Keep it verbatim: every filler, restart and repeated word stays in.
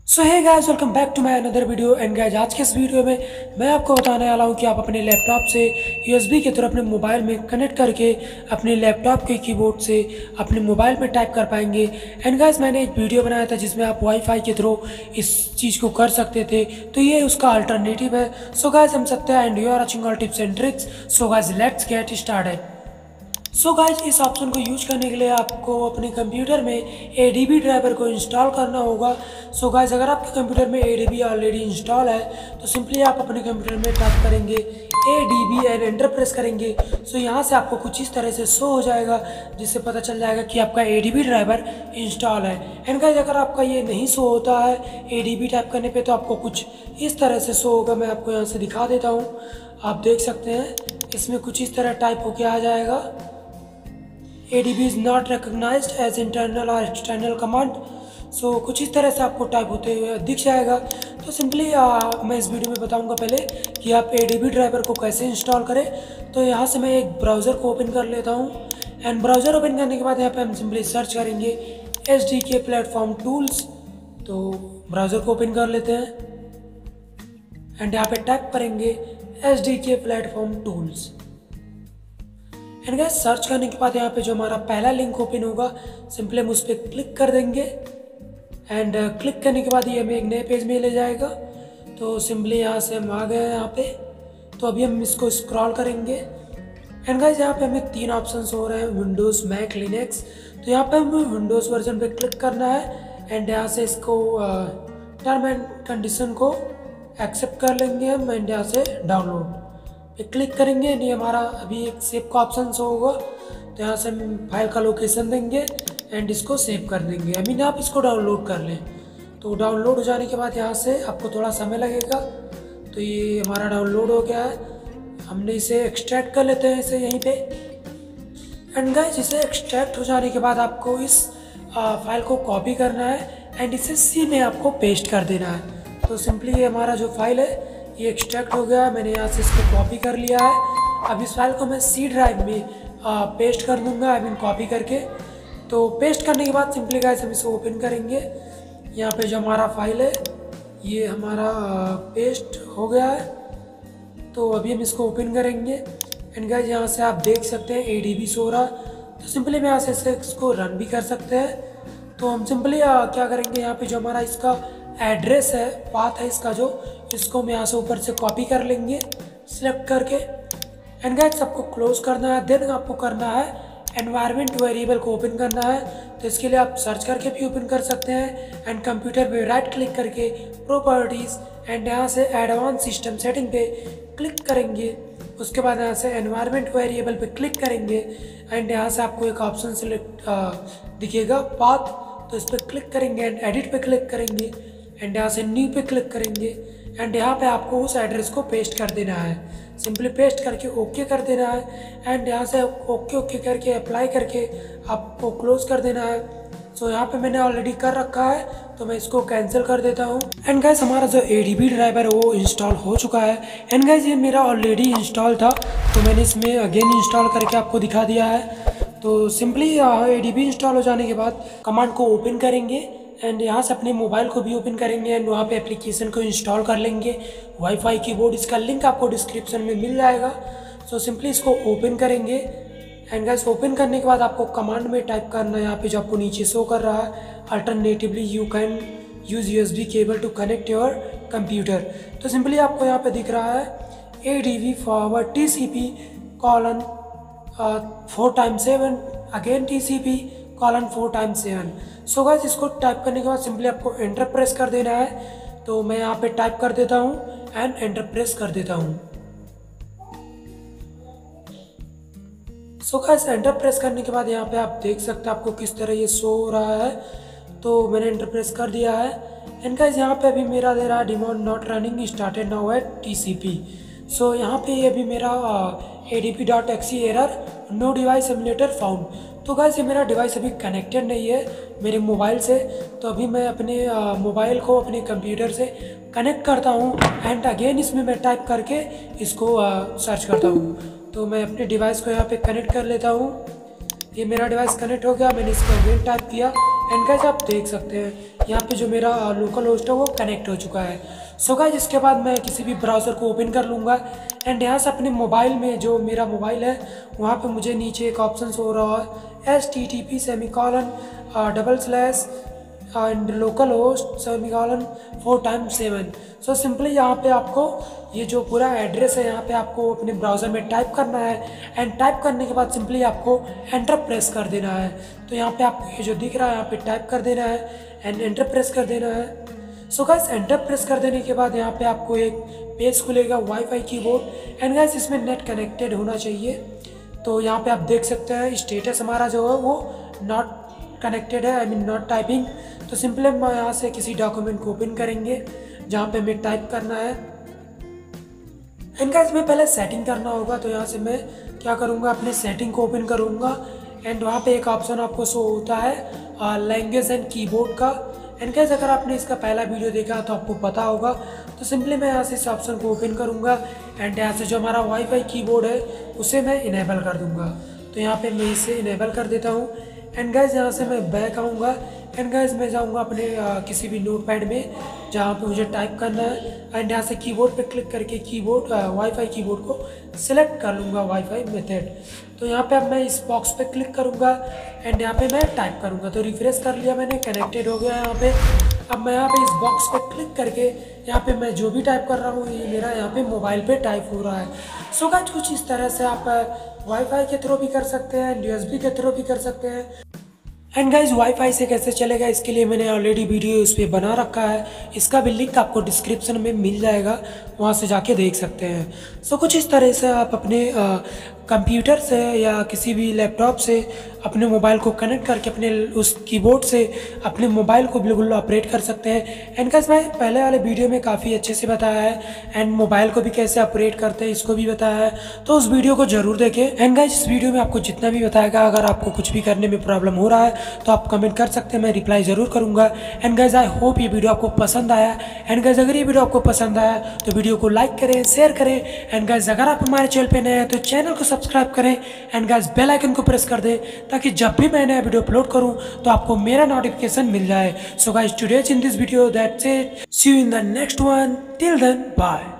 So hey guys, welcome back to my another video. And guys, आज के इस video में मैं आपको बताने वाला हूँ कि आप अपने लैपटॉप से यूएसबी के थ्रू अपने मोबाइल में कनेक्ट करके अपने लैपटॉप के कीबोर्ड से अपने मोबाइल में टाइप कर पाएंगे। एंड गाइस, मैंने एक वीडियो बनाया था जिसमें आप वाईफाई के थ्रू इस चीज़ को कर सकते थे, तो ये उसका अल्टरनेटिव है। सो गाइस, हम Satya and you are watching all tips and tricks. So guys, let's get started. So guys, इस ऑप्शन को यूज करने के लिए आपको अपने कंप्यूटर में ए डी बी ड्राइवर को इंस्टॉल करना होगा। सो so गाइज, अगर आपके कंप्यूटर में A D B already install है तो सिंपली आप अपने कंप्यूटर में टाइप करेंगे A D B and enter press करेंगे। सो so यहाँ से आपको कुछ इस तरह से शो हो जाएगा, जिससे पता चल जाएगा कि आपका A D B driver install है। एंड गाइज, अगर आपका ये नहीं शो होता है ए डी बी टाइप करने पे तो आपको कुछ इस तरह से शो होगा। मैं आपको यहाँ से दिखा देता हूँ, आप देख सकते हैं इसमें कुछ इस तरह टाइप होके आ जाएगा, A D B is not recognized as internal or external command। सो कुछ इस तरह से आपको टाइप होते हुए दिख जाएगा। तो सिंपली मैं इस वीडियो में बताऊंगा पहले कि आप A D B ड्राइवर को कैसे इंस्टॉल करें। तो यहाँ से मैं एक ब्राउज़र को ओपन कर लेता हूँ। एंड ब्राउज़र ओपन करने के बाद यहाँ पे हम सिंपली सर्च करेंगे S D K platform tools. तो ब्राउज़र को ओपन कर लेते हैं एंड यहाँ पे टाइप करेंगे S D K platform tools. And guys, search करने के बाद यहाँ पे जो हमारा पहला लिंक ओपन होगा सिंपली हम उस पर क्लिक कर देंगे। एंड क्लिक uh, करने के बाद ये हमें एक नए पेज में ले जाएगा। तो सिंपली यहाँ से हम आ गए हैं यहाँ पे। तो अभी हम इसको स्क्रॉल करेंगे। एंड गाइस, यहाँ पे हमें तीन ऑप्शंस हो रहे हैं, विंडोज़, मैक, लिनक्स। तो यहाँ पे हमें विंडोज़ वर्जन पे क्लिक करना है एंड यहाँ से इसको टर्म एंड कंडीशन को एक्सेप्ट कर लेंगे हम। एंड यहाँ से डाउनलोड पे क्लिक करेंगे। ये हमारा अभी एक सेव का ऑप्शन होगा, तो यहाँ से हम फाइल का लोकेशन देंगे एंड इसको सेव कर देंगे। आई मीन आप इसको डाउनलोड कर लें। तो डाउनलोड हो जाने के बाद यहाँ से आपको थोड़ा समय लगेगा। तो ये हमारा डाउनलोड हो गया है, हमने इसे एक्सट्रैक्ट कर लेते हैं इसे यहीं पे। एंड गाइस, इसे एक्सट्रैक्ट हो जाने के बाद आपको इस आ, फाइल को कॉपी करना है एंड इसे सी में आपको पेस्ट कर देना है। तो सिंपली ये हमारा जो फाइल है ये एक्सट्रैक्ट हो गया है, मैंने यहाँ से इसको कॉपी कर लिया है। अब इस फाइल को मैं सी ड्राइव में आ, पेस्ट कर दूँगा, आई मीन कॉपी करके। तो पेस्ट करने के बाद सिंपली गाइस हम इसे ओपन करेंगे। यहाँ पे जो हमारा फाइल है ये हमारा आ, पेस्ट हो गया है। तो अभी हम इसको ओपन करेंगे। एंड गाइस, यहाँ से आप देख सकते हैं ए डी बी शो रहा। तो सिंपली मैं यहाँ से इसे इसको रन भी कर सकते हैं। तो हम सिंपली क्या करेंगे, यहाँ पे जो हमारा इसका एड्रेस है, पाथ है इसका, जो इसको हम यहाँ से ऊपर से कॉपी कर लेंगे सिलेक्ट करके। एंड गाइस, सबको क्लोज करना है। देन आपको करना है एनवायरनमेंट वेरिएबल को ओपन करना है। तो इसके लिए आप सर्च करके भी ओपन कर सकते हैं। एंड कंप्यूटर पे राइट क्लिक करके प्रॉपर्टीज़ एंड यहाँ से एडवांस सिस्टम सेटिंग पे क्लिक करेंगे। उसके बाद यहाँ से एनवायरनमेंट वेरिएबल पे क्लिक करेंगे एंड यहाँ से आपको एक ऑप्शन सेलेक्ट दिखेगा पाथ। तो इस पर क्लिक करेंगे एंड एडिट पे क्लिक करेंगे एंड यहाँ से न्यू पे क्लिक करेंगे। एंड यहाँ पे आपको उस एड्रेस को पेस्ट कर देना है। सिंपली पेस्ट करके ओके कर देना है। एंड यहाँ से ओके ओके करके अप्लाई करके आपको क्लोज कर देना है। सो so, यहाँ पे मैंने ऑलरेडी कर रखा है, तो मैं इसको कैंसिल कर देता हूँ। एंड गाइस, हमारा जो ए डी बी ड्राइवर है वो इंस्टॉल हो चुका है। एंड गाइस, ये मेरा ऑलरेडी इंस्टॉल था, तो मैंने इसमें अगेन इंस्टॉल करके आपको दिखा दिया है। तो simply A D B install हो जाने के बाद कमांड को ओपन करेंगे एंड यहाँ से अपने मोबाइल को भी ओपन करेंगे एंड वहाँ पे एप्लीकेशन को इंस्टॉल कर लेंगे। वाईफाई कीबोर्ड, इसका लिंक आपको डिस्क्रिप्शन में मिल जाएगा। सो सिंपली इसको ओपन करेंगे। एंड गाइस, ओपन करने के बाद आपको कमांड में टाइप करना है, यहाँ पे जो आपको नीचे शो कर रहा है, alternatively you can use U S B cable to connect your computer. तो सिंपली आपको यहाँ पे दिख रहा है A D B forward T C P colon four time seven again T C P colon four time seven. So guys, इसको type करने के बाद सिंपली आपको एंटर प्रेस कर देना है। तो मैं यहाँ पे टाइप कर देता हूँ एंड एंटर प्रेस कर देता हूँ। सो गाइस, एंटर प्रेस करने के बाद यहाँ पे आप देख सकते हैं आपको किस तरह ये शो हो रहा है। तो मैंने एंटर प्रेस कर दिया है। एंड गाइस, यहाँ पे अभी मेरा दे रहा है daemon not running started now at T C P. सो यहाँ पे ये अभी मेरा A D P dot X E error no device emulator found. तो गाइस, ये मेरा डिवाइस अभी कनेक्टेड नहीं है मेरे मोबाइल से। तो अभी मैं अपने मोबाइल को अपने कंप्यूटर से कनेक्ट करता हूँ एंड अगेन इसमें मैं टाइप करके इसको सर्च करता हूँ। तो मैं अपने डिवाइस को यहाँ पे कनेक्ट कर लेता हूँ। ये मेरा डिवाइस कनेक्ट हो गया, मैंने इसको अगेन टाइप किया एंड गाइस आप देख सकते हैं यहाँ पे जो मेरा लोकल होस्ट है वो कनेक्ट हो चुका है। सो गाइस इसके बाद मैं किसी भी ब्राउज़र को ओपन कर लूँगा एंड यहाँ से अपने मोबाइल में, जो मेरा मोबाइल है वहाँ पे मुझे नीचे एक ऑप्शन हो रहा है H T T P semicolon double slash and localhost semicolon four time seven. So simply यहाँ पे आपको ये जो पूरा एड्रेस है यहाँ पे आपको अपने ब्राउज़र में टाइप करना है एंड टाइप करने के बाद सिंपली आपको एंटर प्रेस कर देना है। तो यहाँ पे आपको ये जो दिख रहा है यहाँ पे टाइप कर देना है एंड एंटर प्रेस कर देना है। सो गाइस एंटर प्रेस कर देने के बाद यहाँ पे आपको एक पेज खुलेगा वाईफाई कीबोर्ड एंड गाइस इसमें नेट कनेक्टेड होना चाहिए। तो यहाँ पे आप देख सकते हैं स्टेटस हमारा जो है वो नॉट कनेक्टेड है, आई मीन नॉट टाइपिंग। तो सिंपली हम यहाँ से किसी डॉक्यूमेंट को ओपन करेंगे जहाँ पे हमें टाइप करना है एंड गाइस में पहले सेटिंग करना होगा। तो यहाँ से मैं क्या करूँगा, अपने सेटिंग को ओपन करूँगा एंड वहाँ पे एक ऑप्शन आपको शो होता है लैंग्वेज एंड कीबोर्ड का। एंड गाइस अगर आपने इसका पहला वीडियो देखा तो आपको पता होगा। तो सिंपली मैं यहाँ से इस ऑप्शन को ओपन करूँगा एंड यहाँ से जो हमारा वाईफाई कीबोर्ड है उसे मैं इनेबल कर दूँगा। तो यहाँ पे मैं इसे इनेबल कर देता हूँ एंड गाइस यहाँ से मैं बैक आऊँगा एंड गाइस मैं जाऊँगा अपने आ, किसी भी नोटपैड में जहाँ पे मुझे टाइप करना है एंड यहाँ से कीबोर्ड पे क्लिक करके कीबोर्ड वाईफाई कीबोर्ड को सिलेक्ट कर लूँगा वाईफाई मेथड। तो यहाँ पे अब मैं इस बॉक्स पे क्लिक करूँगा एंड यहाँ पे मैं टाइप करूँगा। तो रिफ्रेश कर लिया मैंने, कनेक्टेड हो गया यहाँ पे। अब मैं यहाँ पे इस बॉक्स पे क्लिक करके यहाँ पे मैं जो भी टाइप कर रहा हूँ ये मेरा यहाँ पे मोबाइल पे टाइप हो रहा है। सो गाइस कुछ इस तरह से आप वाईफाई के थ्रू भी कर सकते हैं, यूएसबी के थ्रू भी कर सकते हैं। एंड गाइज वाईफाई से कैसे चलेगा इसके लिए मैंने ऑलरेडी वीडियो इस पर बना रखा है, इसका भी लिंक आपको डिस्क्रिप्शन में मिल जाएगा, वहाँ से जाके देख सकते हैं। सो कुछ इस तरह से आप अपने कंप्यूटर से या किसी भी लैपटॉप से अपने मोबाइल को कनेक्ट करके अपने उस कीबोर्ड से अपने मोबाइल को बिल्कुल ऑपरेट कर सकते हैं। एंड गाइस मैं पहले वाले वीडियो में काफ़ी अच्छे से बताया है एंड मोबाइल को भी कैसे ऑपरेट करते हैं इसको भी बताया है, तो उस वीडियो को जरूर देखें। एंड गाइस इस वीडियो में आपको जितना भी बताएगा, अगर आपको कुछ भी करने में प्रॉब्लम हो रहा है तो आप कमेंट कर सकते हैं, मैं रिप्लाई ज़रूर करूँगा। एंड गाइस आई होप ये वीडियो आपको पसंद आया। एंड गाइस अगर ये वीडियो आपको पसंद आया तो वीडियो को लाइक करें, शेयर करें। एंड गाइस अगर आप हमारे चैनल पे नए हैं तो चैनल को सब्सक्राइब करें एंड गाइस बेल आइकन को प्रेस कर दें ताकि जब भी मैं नया वीडियो अपलोड करूं तो आपको मेरा नोटिफिकेशन मिल जाए। So guys today in this video that's it, see you in the next one, till then bye.